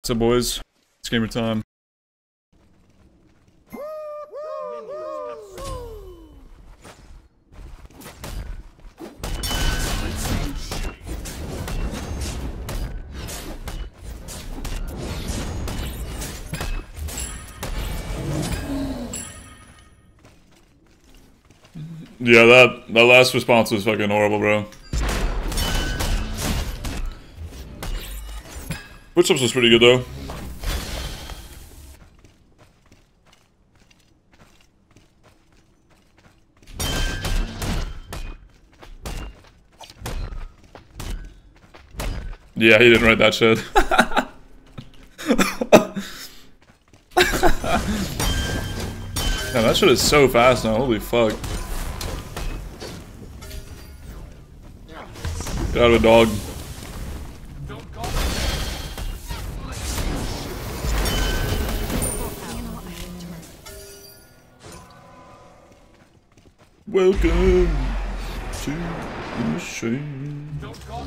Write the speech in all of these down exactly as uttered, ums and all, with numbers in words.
What's up, boys? It's gamer time. Yeah, that that last response was fucking horrible, bro. Push-ups was pretty good though. Yeah, he didn't write that shit. Damn, that shit is so fast now, holy fuck. Get out of a dog. Welcome to the machine.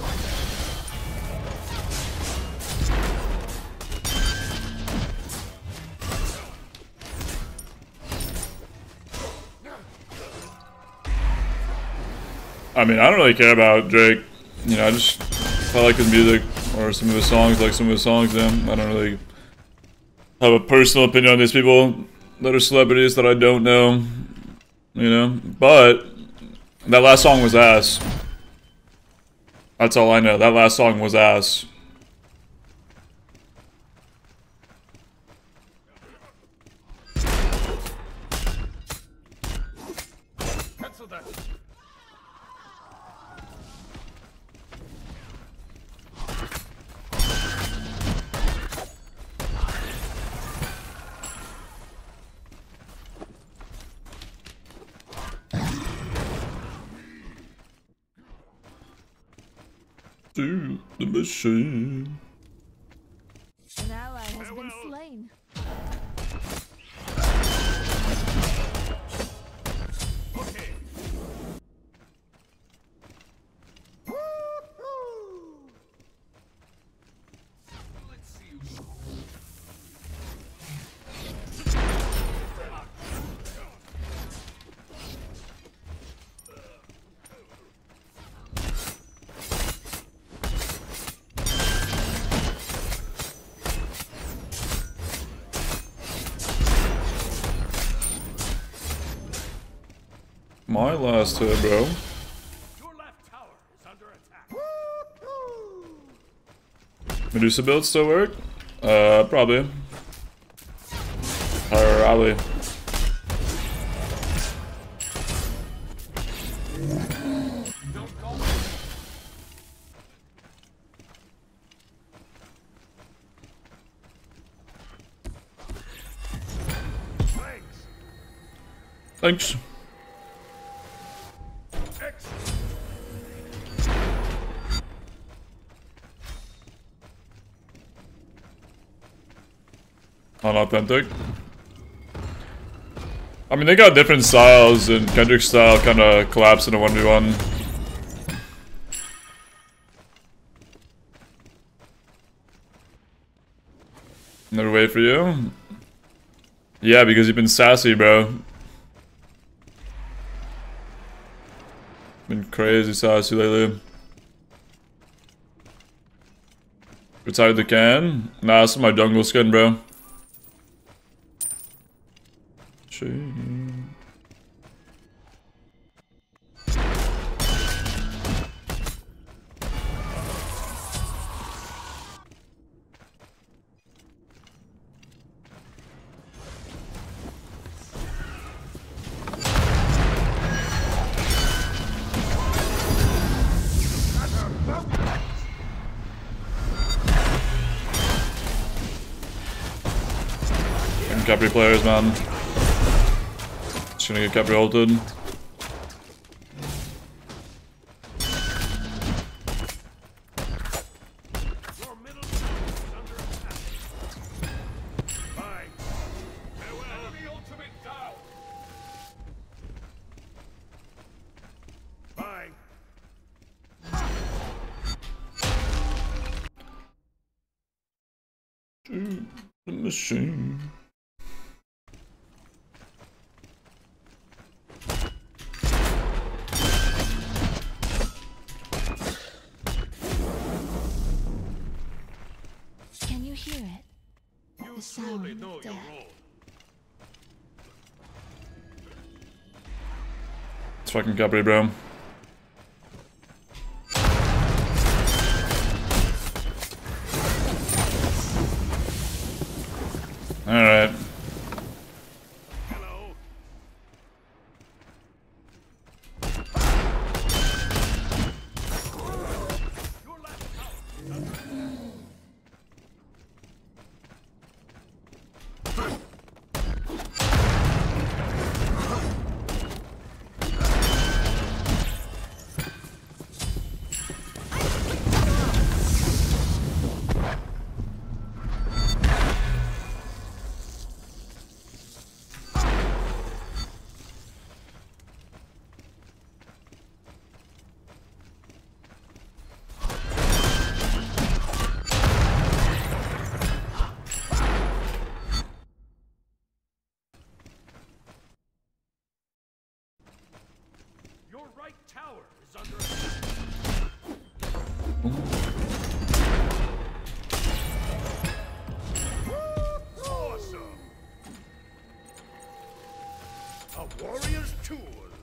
I mean, I don't really care about Drake. You know, I just I like his music or some of his songs, like some of his songs. Them. I don't really have a personal opinion on these people that are celebrities that I don't know. You know, but that last song was ass. That's all I know. That last song was ass. Cancel that. To the machine. An ally has been slain. Okay. Let's see you. My last hit, bro. Your left tower is under attack. Medusa build still work? Uh, probably. Probably. Don't go. Thanks. Thanks. Unauthentic. I mean, they got different styles, and Kendrick's style kind of collapsed in a one v one. Never wait for you? Yeah, because you've been sassy, bro. Been crazy sassy lately. Retired the can? Nah, that's my jungle skin, bro. Capri players, man. Just gonna get Capri ulted. Shoot the machine. Can you hear it? You The sound truly of know your death. role. It's fucking Capri, bro. Alright. Hello. Your left tower is under attack. Your right tower is under attack. Awesome. A warrior's tool.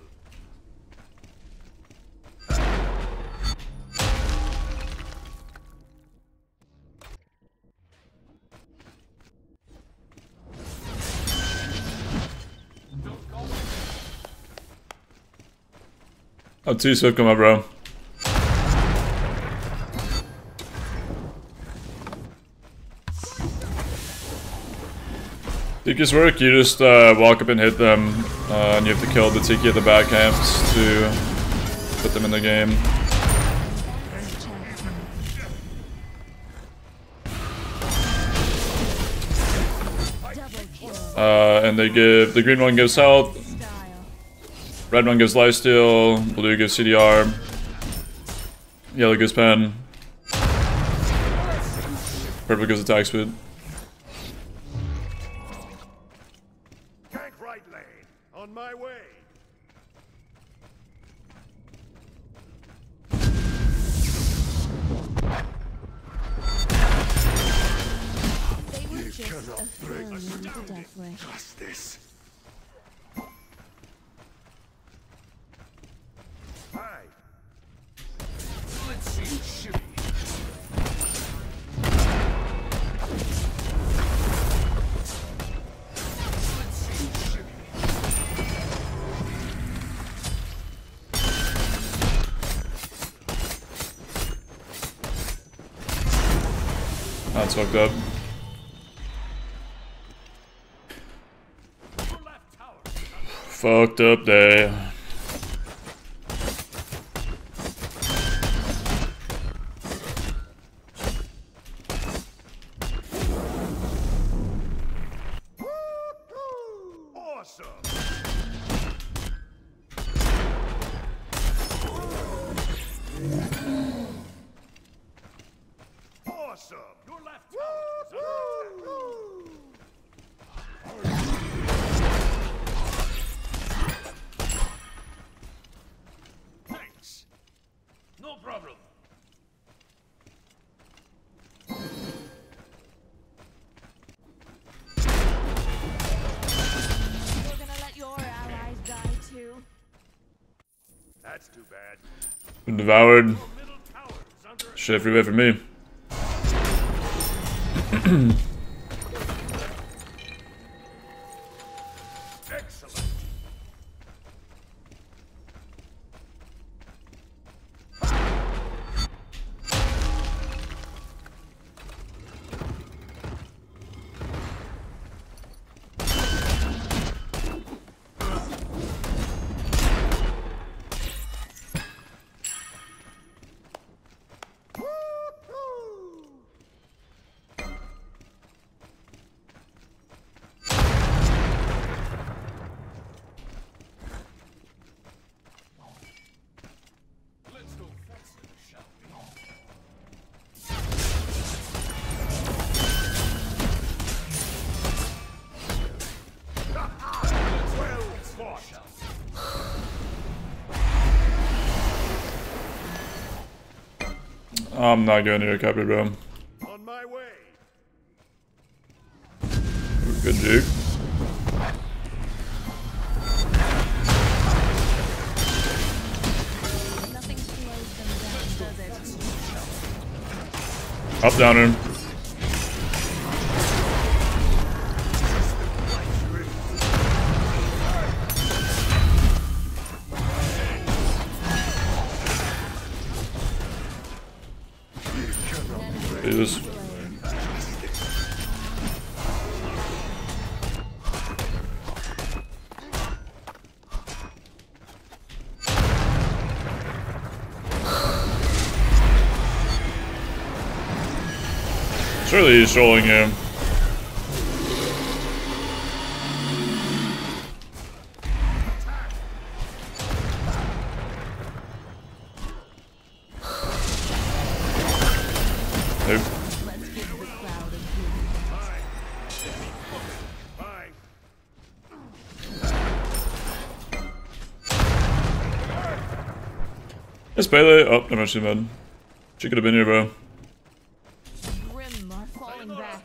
Oh, two Swift come up, bro. Tiki's work, you just uh, walk up and hit them, uh, and you have to kill the Tiki at the back camps to put them in the game. Double kill. Uh, and they give, the green one gives health, Style. red one gives lifesteal, blue gives C D R, yellow gives pen, purple gives attack speed. Tank right lane. On my way. They were just a thrown into death ray. Trust this. Hi. Let's see shimmy. Let's see shimmy. That's fucked up. Your left tower is under attack. Fucked up day. Awesome. Awesome. Your left tower is under attack. Thanks. No problem. You're gonna let your allies die too? That's too bad. Been devoured. Middle tower is under attack. Shit, free way for me. Excellent. I'm not going near a copy, bro. On my way. Good juke. Nothing slows them down, does it? Up, downer. Jesus. Surely he's trolling him. Nope. Let's give the crowd a Bye. It's Pele. Oh, I'm actually mad. She could have been here, bro. Grim are falling back.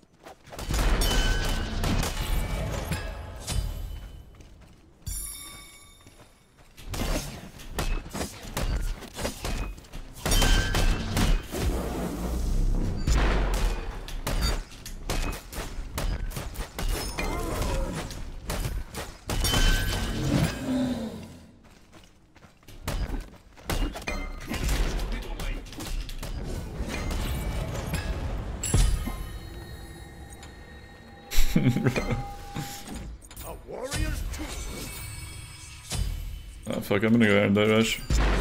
A warrior's tool. Oh, fuck, I'm gonna go end that rush.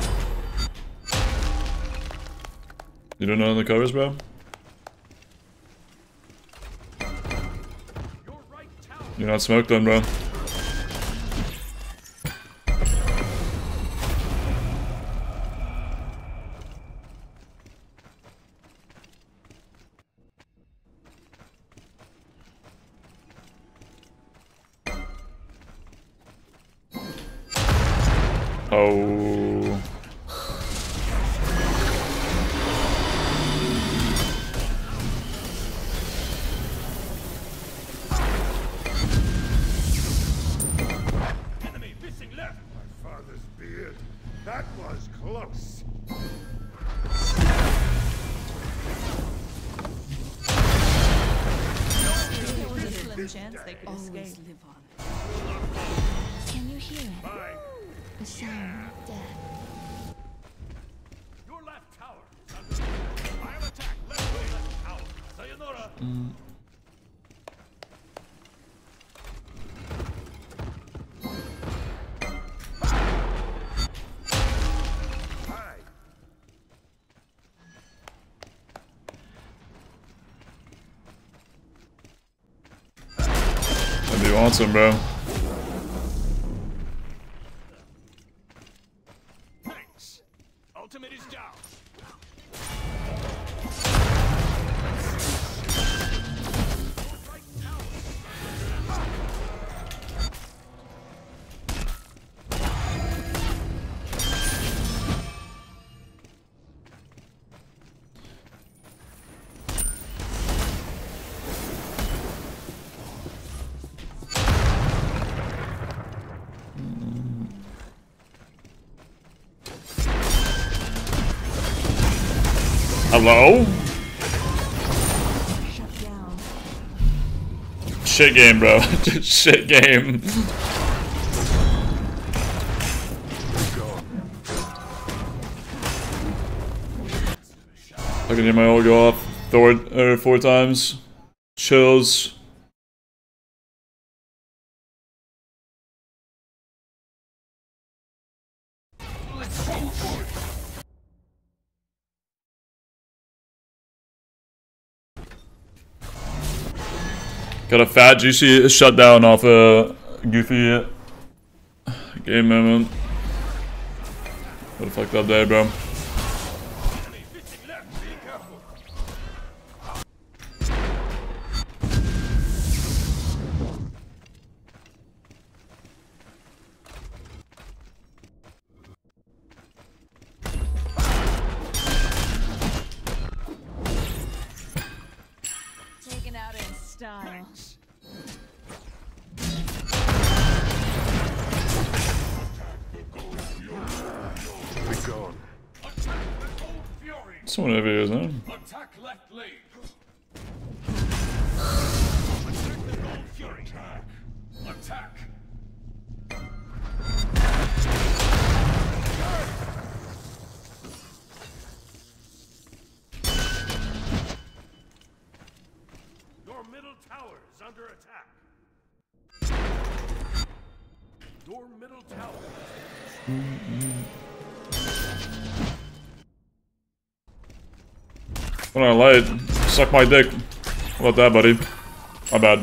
You don't know the covers, bro? You're not smoked then, bro. Oh. Enemy missing left. My father's beard. That was close. There was a slim chance they could escape. Can you hear it? Bye. The sound of death. Your left tower. I'll attack. Left way, left tower. Sayonara. Bye. That'd be awesome, bro. Thanks. Ultimate is down. Hello? Shut down. Shit game, bro. Shit game. I can hear my ult go off four, uh, four times. Chills. Got a fat, juicy shutdown off a goofy game moment. What a fucked up day, bro. Enemy missing left. Be careful. style. Be gone. Attack the Gold Fury. So many videos, huh? Attack left lane. Attack the Gold Fury. Attack. Attack. Your middle tower is under attack. Your middle tower. When I light, suck my dick. How about that, buddy? My bad.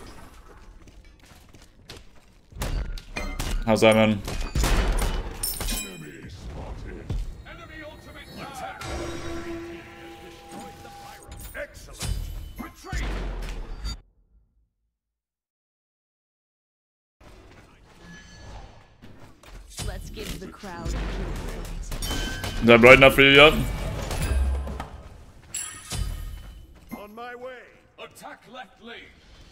How's that, man? Enemy spotted. Enemy ultimate attack. Destroyed the pyro. Excellent. Retreat. Let's give the crowd a good fight. Is that bright enough for you yet? On my way. Attack left lane.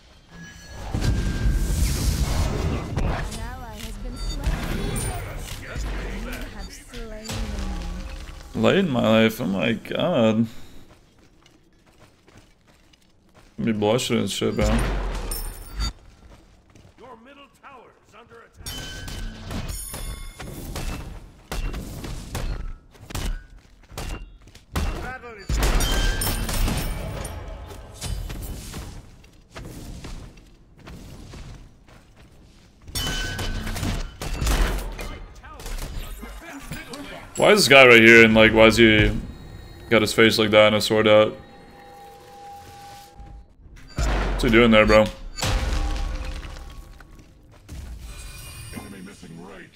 An ally has been slain. You have slain me. Late in my life, oh my god. I'm be blushing and shit, bro. Your middle tower is under attack. Battle is Why is this guy right here and like, why is he got his face like that and a sword out? What's he doing there, bro? enemy missing right.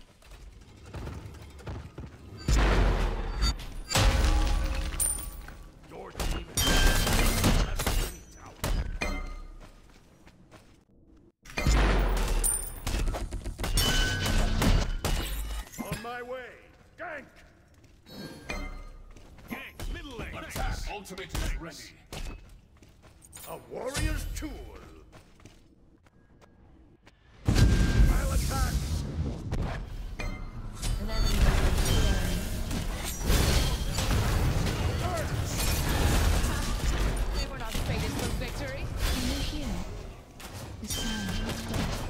Your team is left enemy tower. On my way. Gank. Gank middle lane. Attack. Ultimate is ready. A warrior's tool. I'll attack. An enemy has been slain. We were not fated for victory. Can you hear the sound of death?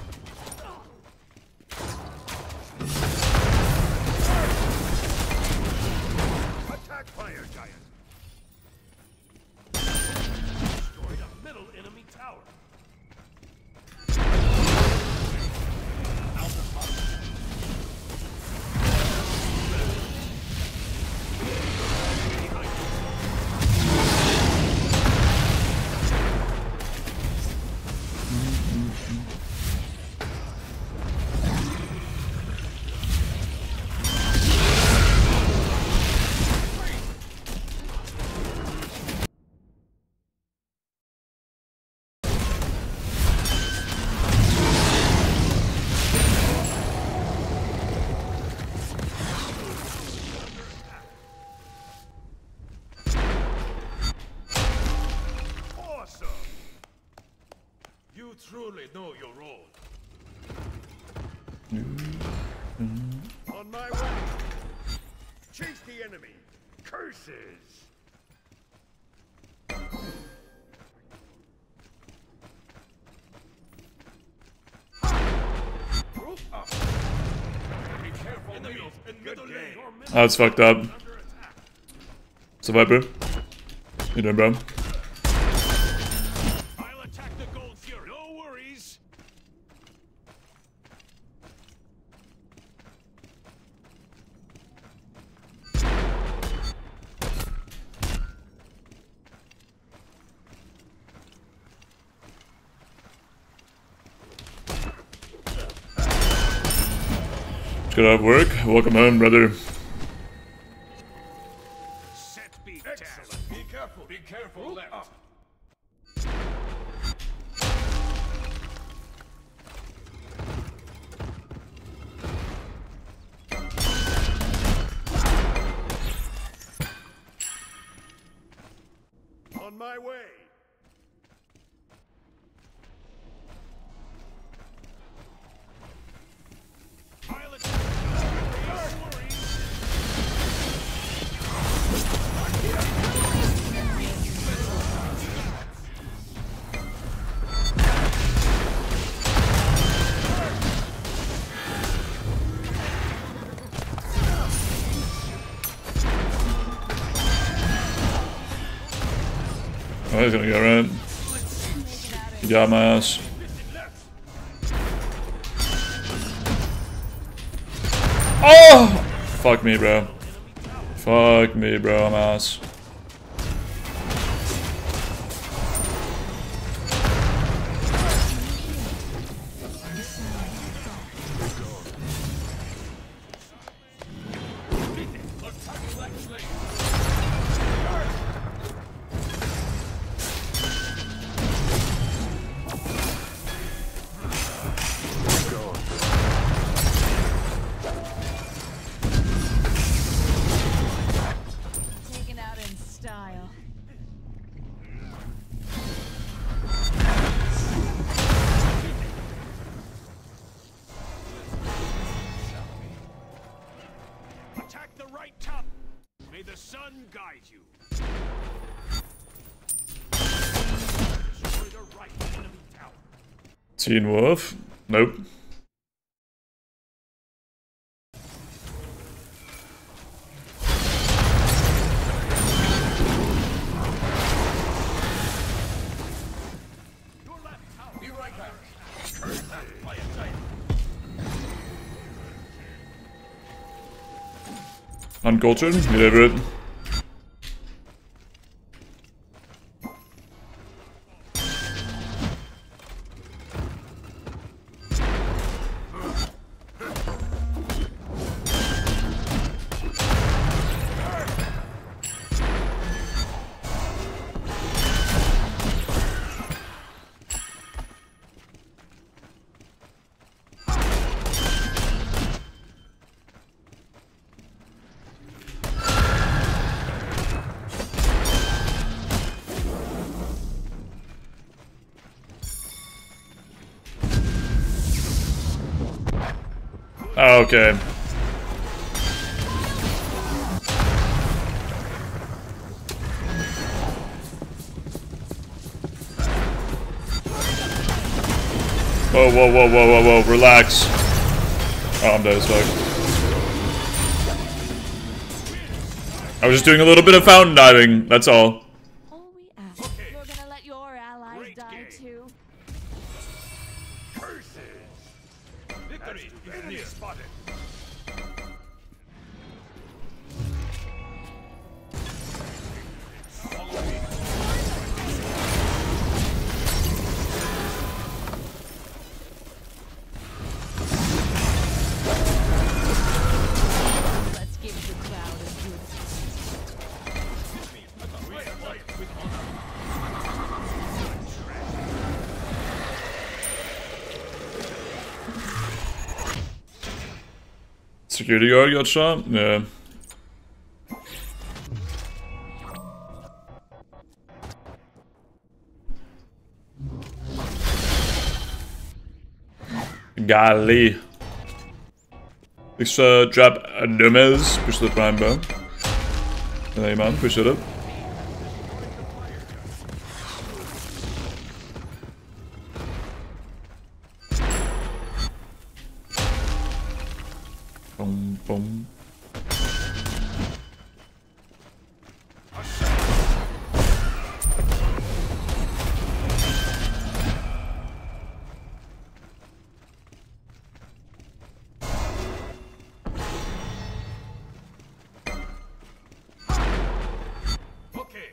Attack fire giant. Destroyed a middle enemy tower. Awesome. You truly know your role. On my way. Chase the enemy. Curses. Group up. Be careful, enemies in middle lane. Your middle That's fucked up. under attack. So, Viper. You doing, bro? I'll attack the Gold Fury. No worries. Good at work. Welcome home, brother. Set beat excellent. Be careful. Be careful. Left. Up. On my way. Oh, he's gonna get right. You got my ass. Oh! Fuck me, bro. Fuck me, bro. I'm ass. Taken out in style. Attack the right tower. May the sun guide you. Destroy the right enemy tower. Teen Wolf? Nope. Your left tower. Be right back. Curse that by a giant. Uncultured? Get over it. Oh, okay. Whoa, whoa, whoa, whoa, whoa, whoa, relax. Oh, I'm dead as fuck. I was just doing a little bit of fountain diving, that's all. All we ask. You're gonna let your allies Great die game. too. Curses. Victory. Enemy spotted. Follow me. Let's give the crowd a good Security guard got shot? Yeah. Golly. Extra drop a Numes. Push the prime bow. Hey man, push it up. Boom, boom. Okay.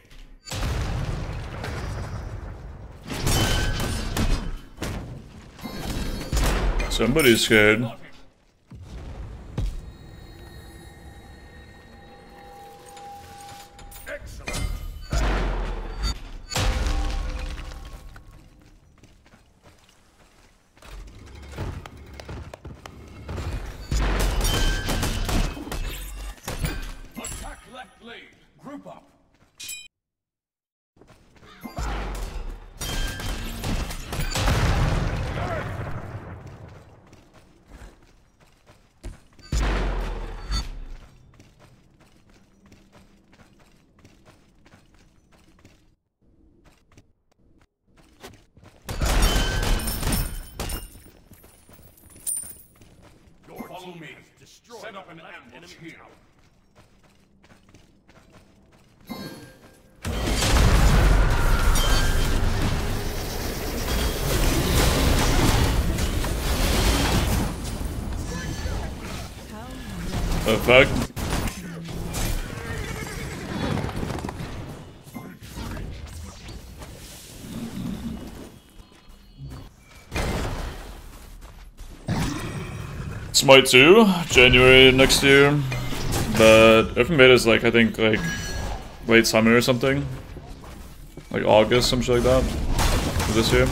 Somebody's scared. Excellent. Attack left lane. Group up. Your Follow me. Destroy Set up an ambush here. The fuck? Smite two, January next year. But open beta is like, I think, like late summer or something. Like August, something like that. For this year.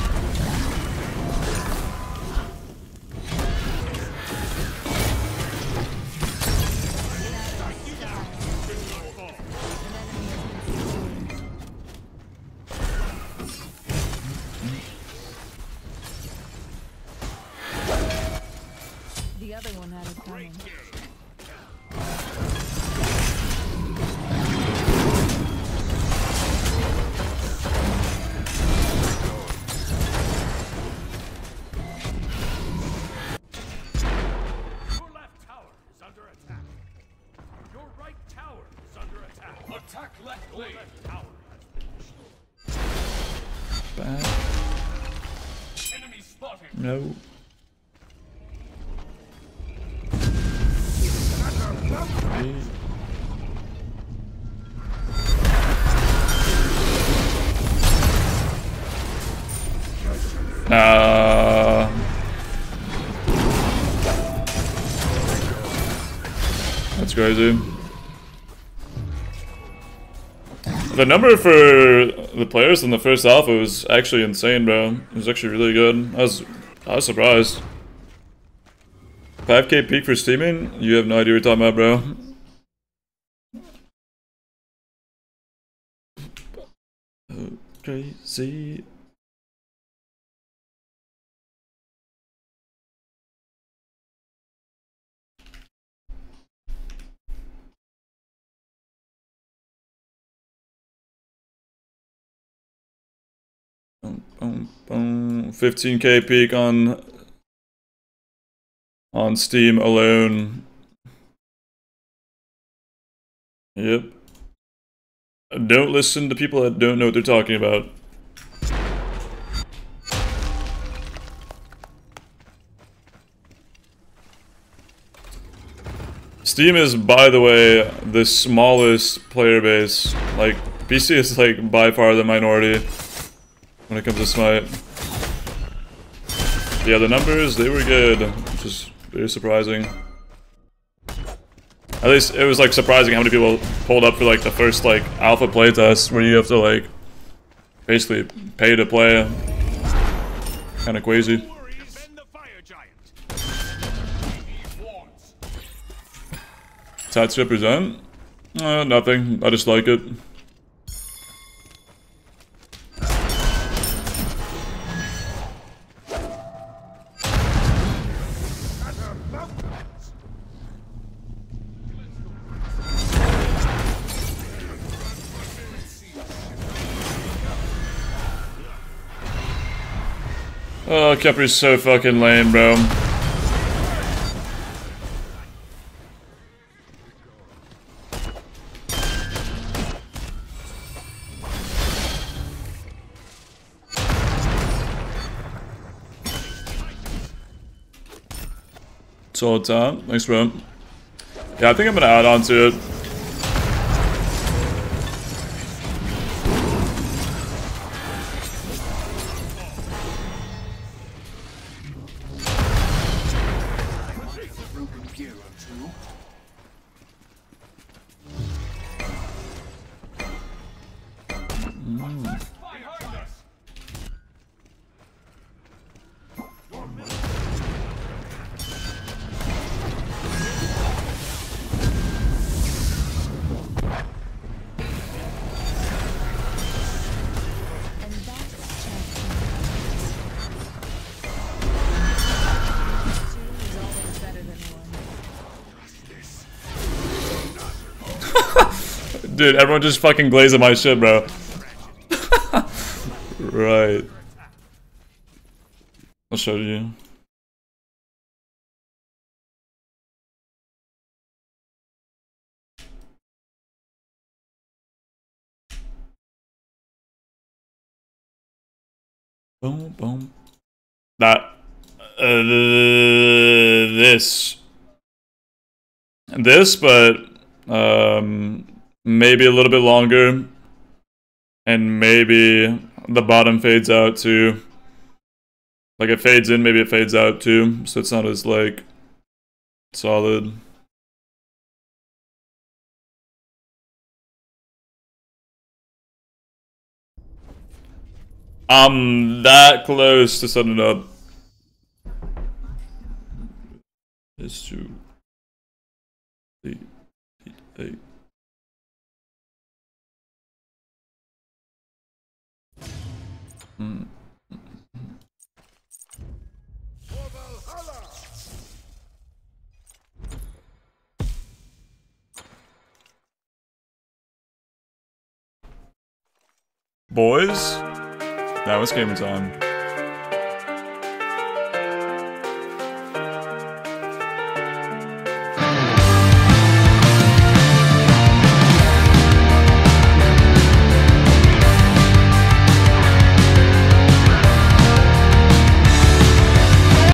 The other one had it coming. Your left tower is under attack. Your right tower is under attack. Attack left lane. Your left tower has been Bad. enemy spotted. No. Uh, that's crazy. The number for the players in the first alpha was actually insane, bro. It was actually really good. I was, I was surprised. five K peak for steaming? You have no idea what you're talking about, bro. Oh, crazy. Boom, boom, boom. fifteen K peak on on Steam alone. Yep. Don't listen to people that don't know what they're talking about. Steam is, by the way, the smallest player base. Like, P C is like by far the minority when it comes to Smite. Yeah, the numbers, they were good, which is very surprising. At least it was like surprising how many people pulled up for like the first like alpha playtest where you have to like basically pay to play. Kinda crazy. Tats represent? Uh, nothing. I just like it. Oh, Kepri's so fucking lame, bro. Solid time. Thanks, bro. Yeah, I think I'm gonna add on to it. Dude, everyone just fucking glazing my shit, bro. Right. I'll show you. Boom, boom. That. Uh, this. this, but um, maybe a little bit longer, and maybe the bottom fades out too. Like it fades in, maybe it fades out too, so it's not as like solid. I'm that close to setting it up. It's two, eight, eight, eight. Mm. Boys, now it's game time.